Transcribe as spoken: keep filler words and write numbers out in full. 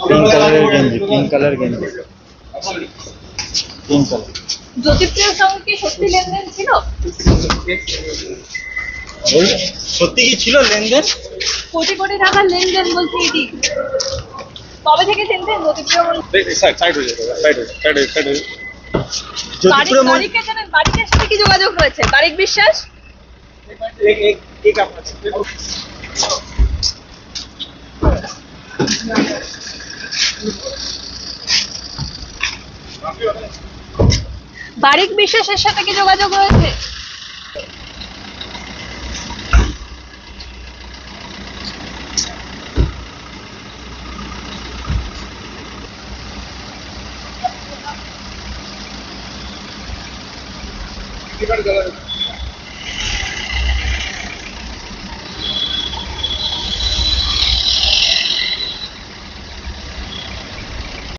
Pink কালারের গেঞ্জি, pink colour গেঞ্জি, পিঙ্ক কালার। জ্যোতিপ্রিয়র সঙ্গে কি সত্যি লেনদেন ছিল? সত্যি কি ছিল লেনদেন? কোটি কোটি টাকার লেনদেন বলছে এটি। কবে থেকে চিনতেন জ্যোতিপ্রিয় মল্লিক? সাইড হয়ে যাবে, সাইড হয়ে সাইড হয়ে সাইড হয়ে জ্যোতিপ্রিয় মল্লিক বারিককে জানেন? বারিকের সাথে কি যোগাযোগ রয়েছে? বারিক বিশ্বাস एक एक एक आप বারিক বিশ্বাসের সাথে কি যোগাযোগ রয়েছে? डिपेंड कर